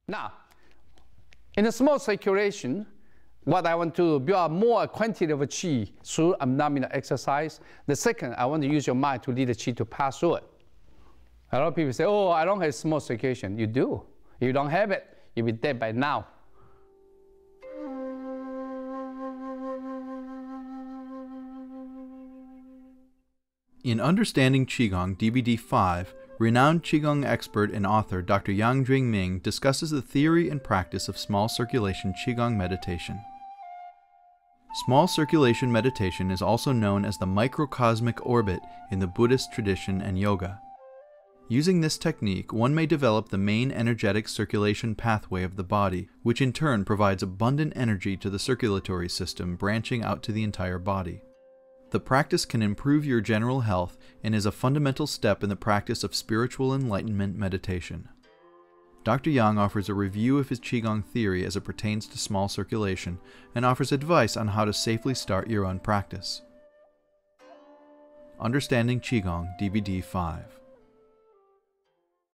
Now, in a small circulation, what I want to build more quantity of qi through abdominal exercise. The second, I want to use your mind to lead the qi to pass through it. A lot of people say, oh, I don't have small circulation. You do. If you don't have it, you'll be dead by now. In Understanding Qigong DVD 5, renowned Qigong expert and author Dr. Jwing-Ming discusses the theory and practice of small circulation Qigong meditation. Small circulation meditation is also known as the microcosmic orbit in the Buddhist tradition and yoga. Using this technique, one may develop the main energetic circulation pathway of the body, which in turn provides abundant energy to the circulatory system branching out to the entire body. The practice can improve your general health and is a fundamental step in the practice of spiritual enlightenment meditation. Dr. Yang offers a review of his Qigong theory as it pertains to small circulation and offers advice on how to safely start your own practice. Understanding Qigong DVD 5